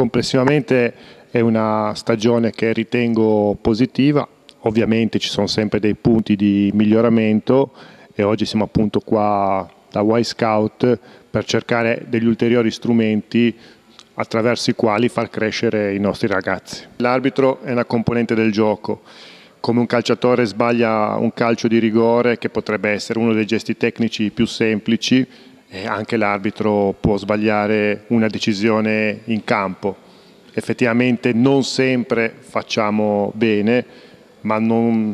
Complessivamente è una stagione che ritengo positiva, ovviamente ci sono sempre dei punti di miglioramento e oggi siamo appunto qua da Y Scout per cercare degli ulteriori strumenti attraverso i quali far crescere i nostri ragazzi. L'arbitro è una componente del gioco. Come un calciatore sbaglia un calcio di rigore, che potrebbe essere uno dei gesti tecnici più semplici, e anche l'arbitro può sbagliare una decisione in campo. Effettivamente non sempre facciamo bene, ma non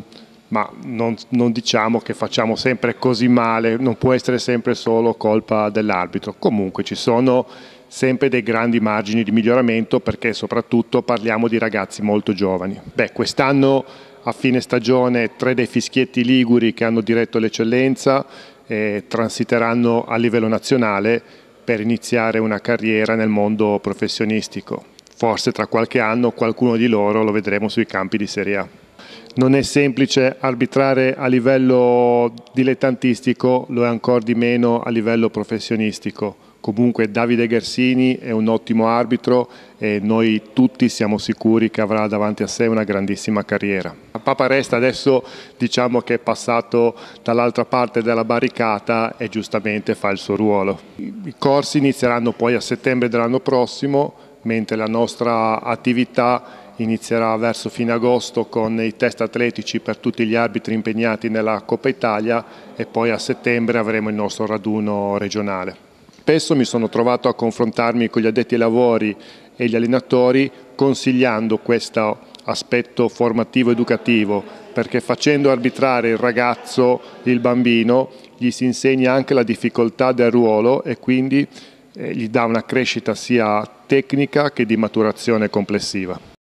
diciamo che facciamo sempre così male, non può essere sempre solo colpa dell'arbitro. Comunque ci sono sempre dei grandi margini di miglioramento, perché soprattutto parliamo di ragazzi molto giovani. Quest'anno a fine stagione 3 dei fischietti liguri che hanno diretto l'eccellenza transiteranno a livello nazionale per iniziare una carriera nel mondo professionistico. Forse tra qualche anno qualcuno di loro lo vedremo sui campi di Serie A. Non è semplice arbitrare a livello dilettantistico, lo è ancora di meno a livello professionistico. Comunque Davide Gersini è un ottimo arbitro e noi tutti siamo sicuri che avrà davanti a sé una grandissima carriera. Papa Resta adesso diciamo che è passato dall'altra parte della barricata e giustamente fa il suo ruolo. I corsi inizieranno poi a settembre dell'anno prossimo, mentre la nostra attività inizierà verso fine agosto con i test atletici per tutti gli arbitri impegnati nella Coppa Italia e poi a settembre avremo il nostro raduno regionale. Spesso mi sono trovato a confrontarmi con gli addetti ai lavori e gli allenatori consigliando questo aspetto formativo educativo, perché facendo arbitrare il ragazzo, il bambino, gli si insegna anche la difficoltà del ruolo e quindi gli dà una crescita sia tecnica che di maturazione complessiva.